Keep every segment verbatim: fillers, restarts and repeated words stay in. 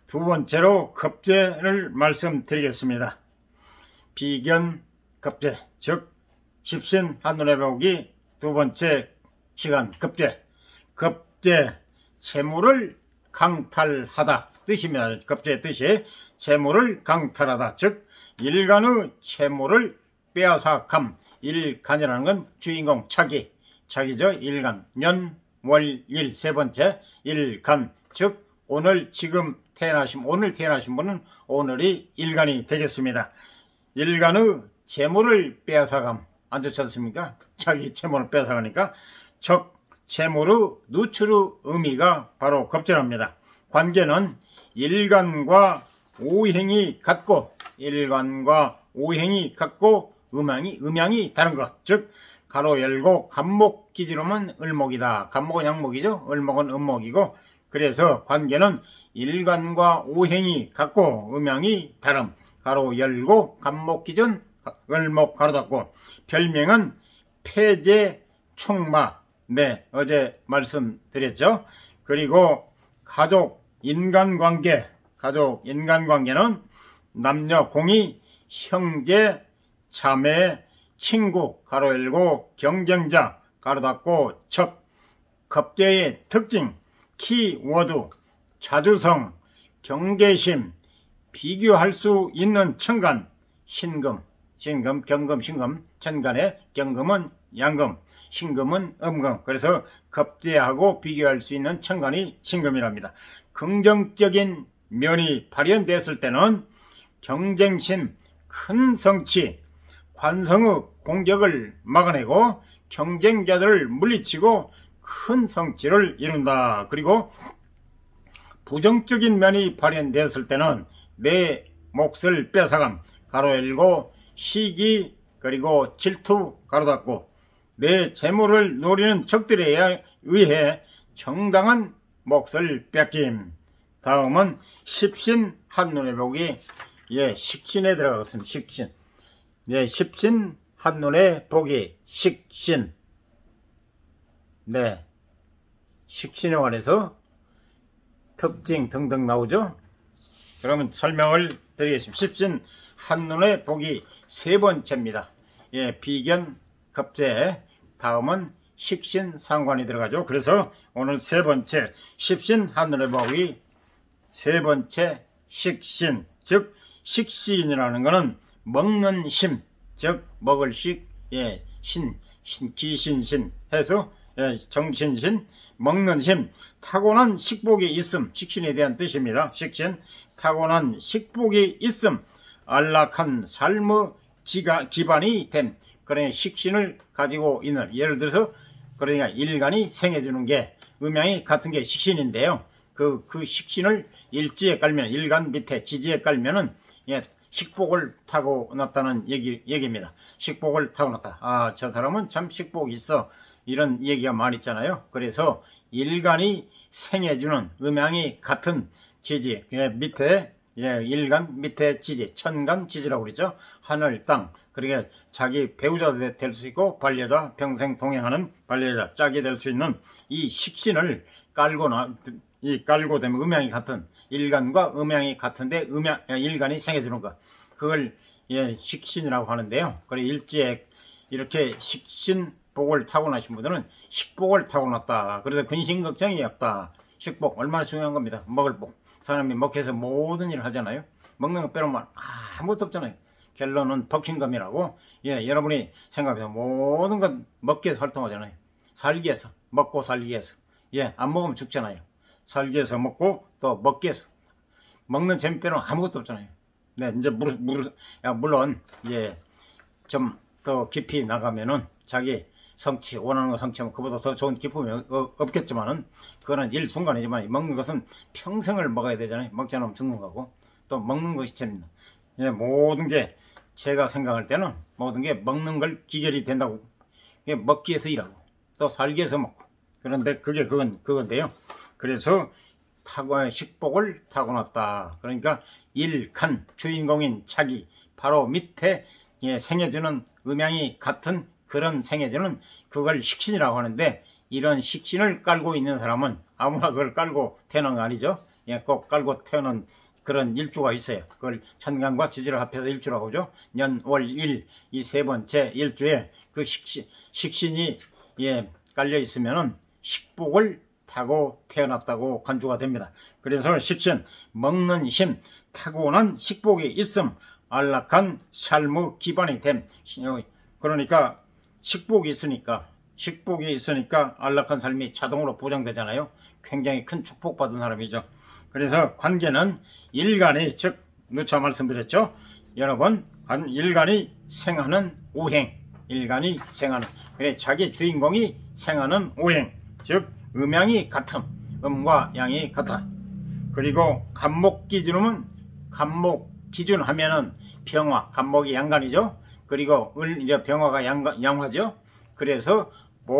두 번째로 급제를 말씀드리겠습니다. 비견 급제, 즉 십신 한눈에 보기 두 번째 시간 급제. 급제, 재물을 강탈하다 뜻입니다. 급제의 뜻이 재물을 강탈하다, 즉 일간의 재물을 빼앗아감. 일간이라는 건 주인공 차기, 차기죠. 일간, 년, 월, 일, 세 번째 일간, 즉 오늘 지금 태어나신, 오늘 태어나신 분은 오늘이 일간이 되겠습니다. 일간의 재물을 빼앗아감. 안 좋지 않습니까? 자기 재물을 빼앗아가니까 적 재물의 누출의 의미가 바로 급제랍니다. 관계는 일간과 오행이 같고, 일간과 오행이 같고 음양이 음양이 다른 것, 즉 가로 열고 간목기지로면 을목이다. 간목은 양목이죠. 을목은 음목이고, 그래서 관계는 일간과 오행이 같고 음양이 다름. 가로 열고 간목기준 을목 가로 닫고. 별명은 폐재 충마. 네, 어제 말씀드렸죠. 그리고 가족 인간관계, 가족 인간관계는 남녀 공이 형제 자매 친구 가로 열고 경쟁자 가로 닫고 첩. 급제의 특징 키워드 자주성, 경계심, 비교할 수 있는 천간, 신금, 신금, 경금, 신금, 천간에 경금은 양금, 신금은 음금. 그래서 급제하고 비교할 수 있는 천간이 신금이랍니다. 긍정적인 면이 발현됐을 때는 경쟁심, 큰 성취, 관성의 공격을 막아내고 경쟁자들을 물리치고 큰 성취를 이룬다. 그리고 부정적인 면이 발현됐을 때는 내 몫을 뺏어감 가로 열고 시기 그리고 질투 가로 닫고 내 재물을 노리는 적들에 의해 정당한 몫을 뺏김. 다음은 십신 한눈에 보기. 예, 식신에 들어가겠습니다. 식신. 네, 십신 한눈에 보기. 식신. 네, 식신에 관해서 특징 등등 나오죠. 그러면 설명을 드리겠습니다. 십신 한눈에 보기 세 번째입니다. 예, 비견 급제. 다음은 식신 상관이 들어가죠. 그래서 오늘 세 번째 십신 한눈에 보기 세 번째 식신, 즉 식신이라는 것은 먹는 심, 즉 먹을 식, 예, 신, 신, 기신신 해서 예, 정신신, 먹는 힘, 타고난 식복이 있음, 식신에 대한 뜻입니다. 식신, 타고난 식복이 있음, 안락한 삶의 기가, 기반이 됨. 그러니 식신을 가지고 있는, 예를 들어서 그러니까 일간이 생해주는 게 음양이 같은 게 식신인데요. 그, 그 식신을 일지에 깔면, 일간 밑에 지지에 깔면은 예, 식복을 타고났다는 얘기, 얘기입니다. 식복을 타고났다. 아, 저 사람은 참 식복이 있어. 이런 얘기가 많이 있잖아요. 그래서 일간이 생해주는 음양이 같은 지지, 예, 밑에 예, 일간 밑에 지지, 천간 지지라고 그러죠. 하늘, 땅. 그러니까 자기 배우자도 될 수 있고 반려자, 평생 동행하는 반려자, 짝이 될 수 있는 이 식신을 깔고나 이 깔고 되면 음양이 같은, 일간과 음양이 같은데 음양 일간이 생겨주는 것, 그걸 예, 식신이라고 하는데요. 그래 일지에 이렇게 식신복을 타고나신 분들은 식복을 타고났다. 그래서 근심 걱정이 없다. 식복 얼마나 중요한 겁니다. 먹을 복. 사람이 먹혀서 모든 일을 하잖아요. 먹는 거 빼놓으면 아무것도 없잖아요. 결론은 버킹검이라고. 예, 여러분이 생각해서 모든 건 먹기 위해서 활동하잖아요. 살기 위해서, 먹고 살기 위해서. 예, 안 먹으면 죽잖아요. 살기 위해서 먹고 또 먹기 위해서. 먹는 재미 빼놓으면 아무것도 없잖아요. 네, 이제 물, 물, 야, 물론 예, 좀 더 깊이 나가면은 자기 성취, 원하는 거 성취하면 그보다 더 좋은 기쁨이 어, 없겠지만은 그거는 일순간이지만 먹는 것은 평생을 먹어야 되잖아요. 먹지 않으면 죽는 거고 또 먹는 것이 재밌는. 예, 모든 게 제가 생각할 때는 모든 게 먹는 걸 기결이 된다고. 예, 먹기 위해서 일하고 또 살기 위해서 먹고. 그런데 그게 그건 그건데요. 그래서 타고 식복을 타고났다. 그러니까 일간 주인공인 자기 바로 밑에 예, 생해주는 음양이 같은 그런 생해주는 그걸 식신이라고 하는데, 이런 식신을 깔고 있는 사람은 아무나 그걸 깔고 태어난 거 아니죠. 예, 꼭 깔고 태어난 그런 일주가 있어요. 그걸 천간과 지지를 합해서 일주라고 하죠. 년, 월, 일, 이 세 번째 일주에 그 식신, 식신이 예, 깔려 있으면은 식복을 타고 태어났다고 간주가 됩니다. 그래서 식신, 먹는 힘, 타고난 식복이 있음, 안락한 삶의 기반이 됨. 그러니까 식복이 있으니까 식복이 있으니까 안락한 삶이 자동으로 보장되잖아요. 굉장히 큰 축복받은 사람이죠. 그래서 관계는 일간이, 즉 누차 말씀드렸죠. 여러분, 일간이 생하는 오행, 일간이 생하는, 그래 자기 주인공이 생하는 오행, 즉 음양이 같음, 음과 양이 같아. 그리고 간목 기준은, 간목 기준 하면은 병화, 간목이 양간이죠. 그리고 을, 이제 병화가 양가, 양화죠. 그래서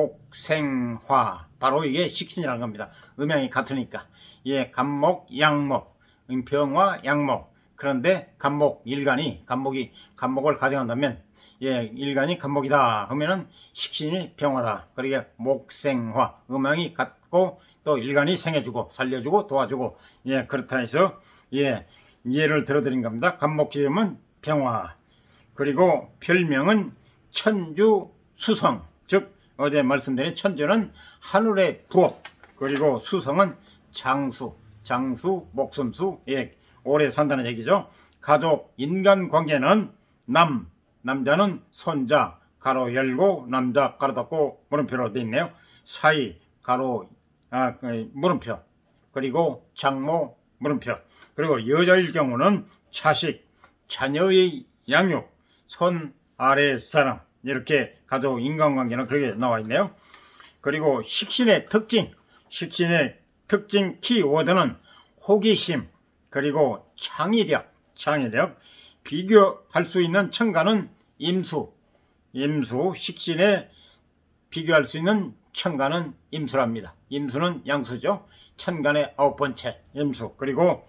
목생화, 바로 이게 식신이라는 겁니다. 음양이 같으니까. 예, 간목, 양목, 병화, 양목. 그런데 간목, 일간이, 간목이, 간목을 가정한다면, 예, 일간이 간목이다 하면은 식신이 병화다. 그러니까 목생화, 음양이 같고 또 일간이 생해주고 살려주고 도와주고, 예, 그렇다 해서 예, 예를 들어드린 겁니다. 간목지음은 병화. 그리고 별명은 천주 수성, 즉 어제 말씀드린 천주는 하늘의 부업, 그리고 수성은 장수, 장수, 목숨수, 예, 오래 산다는 얘기죠. 가족, 인간관계는 남, 남자는 손자, 가로 열고 남자 가로 닫고 물음표로 되어 있네요. 사이, 가로, 아, 물음표, 그리고 장모, 물음표. 그리고 여자일 경우는 자식, 자녀의 양육, 손 아래 사람, 이렇게 가족 인간관계는 그렇게 나와 있네요. 그리고 식신의 특징, 식신의 특징 키워드는 호기심, 그리고 창의력, 창의력. 비교할 수 있는 천간은 임수, 임수, 식신에 비교할 수 있는 천간은 임수랍니다. 임수는 양수죠. 천간의 아홉 번째 임수. 그리고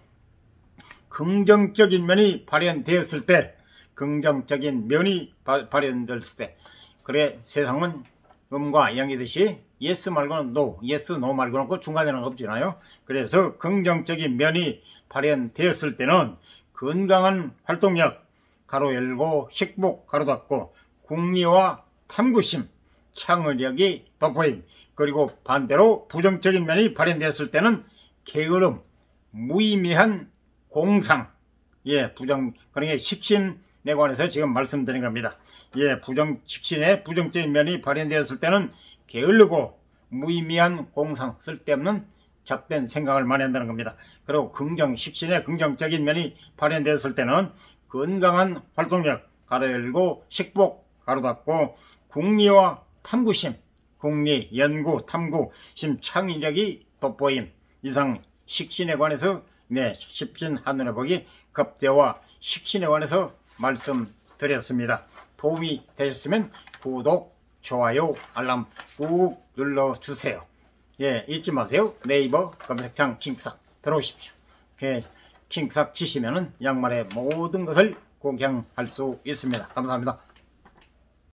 긍정적인 면이 발현되었을 때, 긍정적인 면이 바, 발현됐을 때, 그래 세상은 음과 양이듯이 예스 말고는 노, 예스 노 말고는 그 중간에는 없잖아요. 그래서 긍정적인 면이 발현되었을 때는 건강한 활동력, 가로 열고 식복, 가로 닫고, 궁리와 탐구심, 창의력이 돋보임. 그리고 반대로 부정적인 면이 발현되었을 때는 게으름, 무의미한 공상, 예, 부정, 그러니까 식신에 관해서 지금 말씀드린 겁니다. 예, 부정, 식신의 부정적인 면이 발현되었을 때는 게으르고 무의미한 공상, 쓸데없는 잡된 생각을 많이 한다는 겁니다. 그리고 긍정, 식신의 긍정적인 면이 발현되었을 때는 건강한 활동력, 가로 열고 식복, 가로 닫고, 궁리와 탐구심, 궁리, 연구, 탐구, 심, 창의력이 돋보임. 이상 식신에 관해서 네, 식신 한눈에 보기 급제와 식신에 관해서 말씀드렸습니다. 도움이 되셨으면 구독, 좋아요, 알람 꾹 눌러주세요. 예, 잊지 마세요. 네이버 검색창 킹삭 들어오십시오. 예, 킹삭 치시면은 양말의 모든 것을 구경할 수 있습니다. 감사합니다.